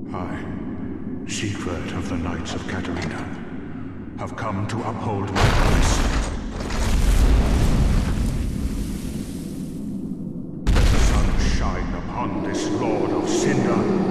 I, Siegward of the Knights of Catarina, have come to uphold my promise. Let the sun shine upon this Lord of Cinder.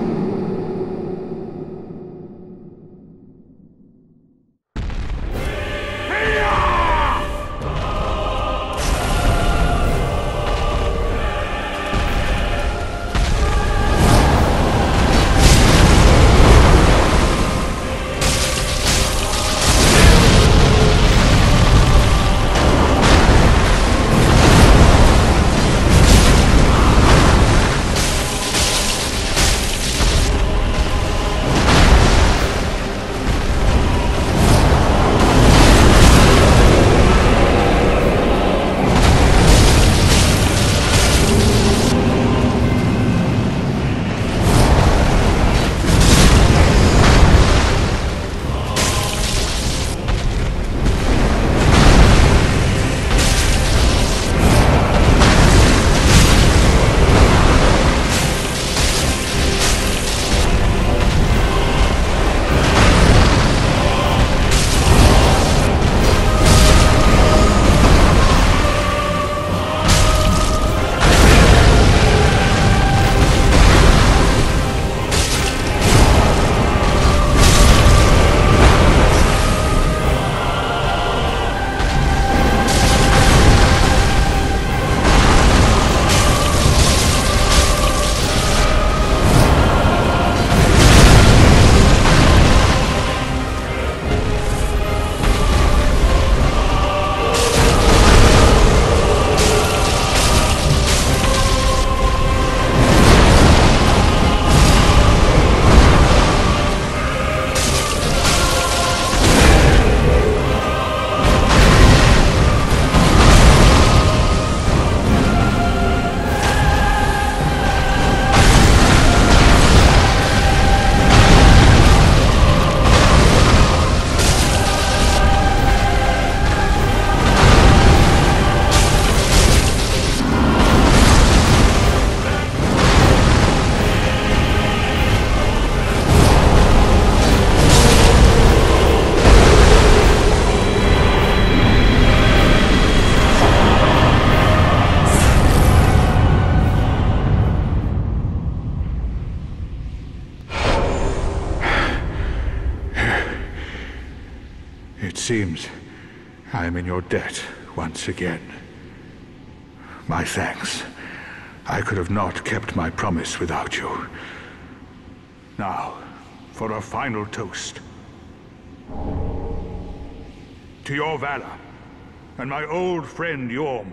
It seems I am in your debt once again. My thanks. I could have not kept my promise without you. Now, for a final toast. To your valor, and my old friend Yorm.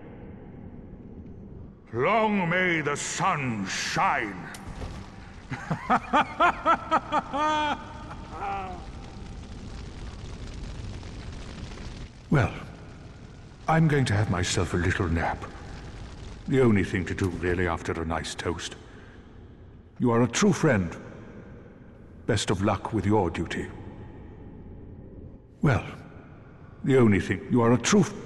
Long may the sun shine! Well, I'm going to have myself a little nap. The only thing to do, really, after a nice toast. You are a true friend. Best of luck with your duty. Well, the only thing, you are a true